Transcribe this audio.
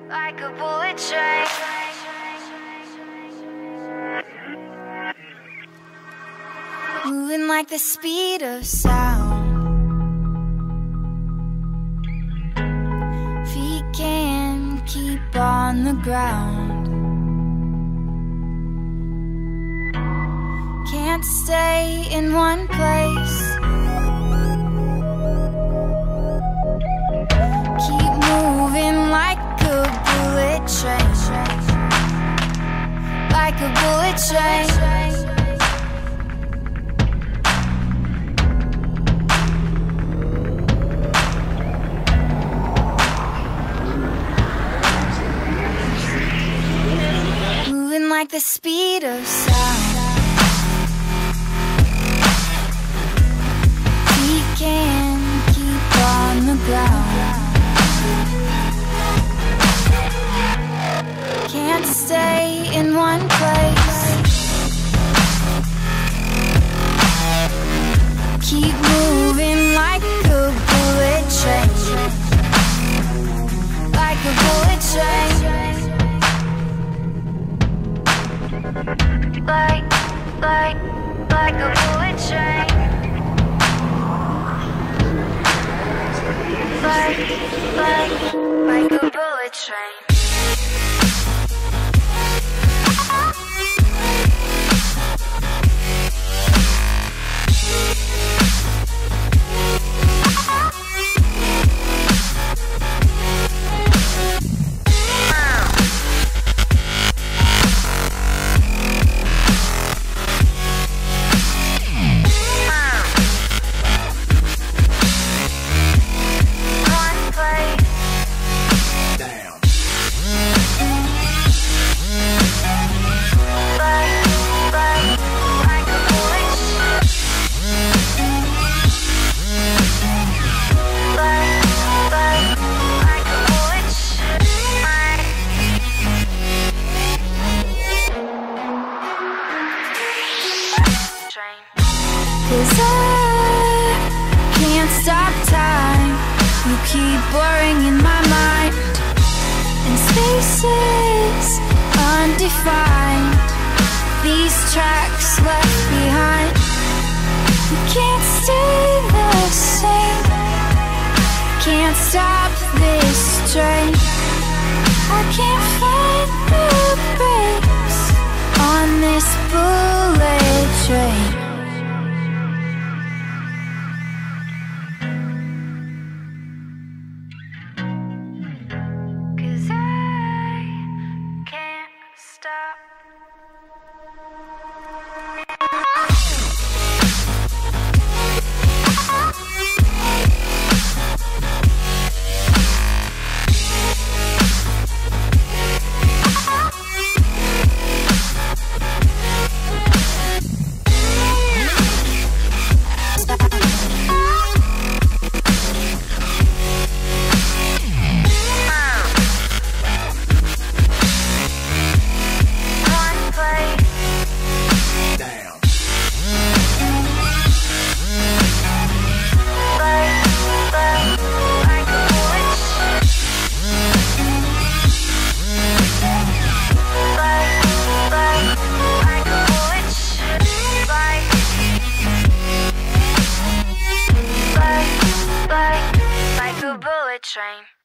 like a bullet train. Moving like the speed of sound. Feet can't keep on the ground. Can't stay in one place. Keep moving like a bullet train. Like a bullet train. Moving like the speed of sound. We can't keep on the ground. Can't stay in one place. Keep moving like a bullet train. Like a bullet train. Like a bullet train. Like a bullet train. Cause I can't stop time. You keep blurring in my mind. And spaces undefined. These tracks left behind. You can't stay the same. Can't stop this train. I can't find the brakes on this bullet train. Like a bullet train.